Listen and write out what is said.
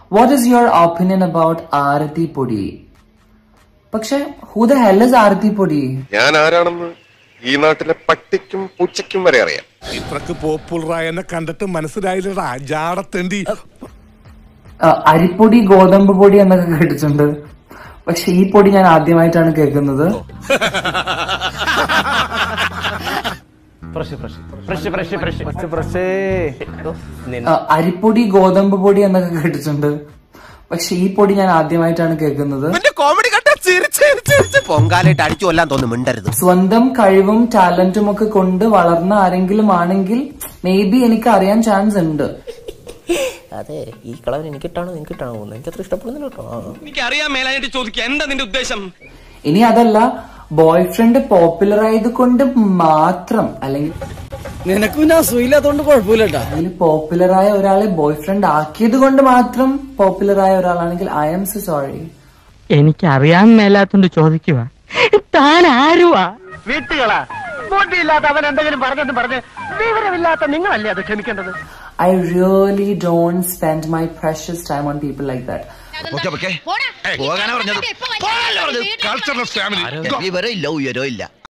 What is your opinion about Aarati Podi? പക്ഷെ who the hell is Aarati Podi? ഞാൻ ആരാണെന്ന് ഈ നാട്ടിലെ പട്ടിക്കും പൂച്ചയ്ക്കും വരെ അറിയാം. ഇത്രക്ക് പോപ്പുലറായെന്നെ കണ്ടിട്ട് മനസ്സിലായില്ലടാ ജാടത്തേണ്ടി. അരിപ്പൊടി ഗോതമ്പ് പൊടി എന്നൊക്കെ കേട്ടിട്ടുണ്ട്. പക്ഷെ ഈ പൊടി ഞാൻ ആദ്യമായിട്ടാണ് കേൾക്കുന്നത്. അരിപ്പൊടി ഗോതമ്പ് പൊടി എന്നൊക്കെ കേട്ടിട്ടുണ്ട്. പക്ഷെ ഈ പൊടി ഞാൻ ആദ്യമായിട്ടാണ് കേൾക്കുന്നത്. സ്വന്തം കഴിവും ടാലന്റും ഒക്കെ കൊണ്ട് വളർന്ന ആരെങ്കിലും ആണെങ്കിൽ മേ ബി എനിക്ക് അറിയാൻ ചാൻസ് ഉണ്ട്. അതെ, ഈ കളർ എനിക്കിട്ടാണോ നിനക്കിട്ടാണോ എനിക്ക് അത്ര ഇഷ്ടപ്പെടുന്നില്ല കേട്ടോ. എനിക്കറിയാൻ മേലായിട്ട് ചോദിക്കാം, എന്താ നിന്റെ ഉദ്ദേശം? ഇനി അതല്ല, ബോയ് ഫ്രണ്ട് പോപ്പുലർ ആയത് കൊണ്ട് മാത്രം, അല്ലെങ്കിൽ നിനക്കും ഞാൻ സുഖമില്ലാത്തോണ്ട് കുഴപ്പമില്ലട്ടാ, അതിൽ പോപ്പുലർ ആയ ഒരാളെ ബോയ് ഫ്രണ്ട് ആക്കിയത് കൊണ്ട് മാത്രം പോപ്പുലർ ആയ ഒരാളാണെങ്കിൽ ഐ ആം സോ സോറി. എനിക്ക് അറിയാൻ മേലാത്തോണ്ട് ചോദിക്കുക, താൻ ആരുവാ? വീട്ടുകളാ ബോട്ടിയില്ലാത്ത അവൻ എന്തെങ്കിലും പറഞ്ഞ് വിവരമില്ലാത്ത നിങ്ങളല്ലേ അത് ക്ഷമിക്കേണ്ടത്. I really don't spend my precious time on people like that. Cultural family.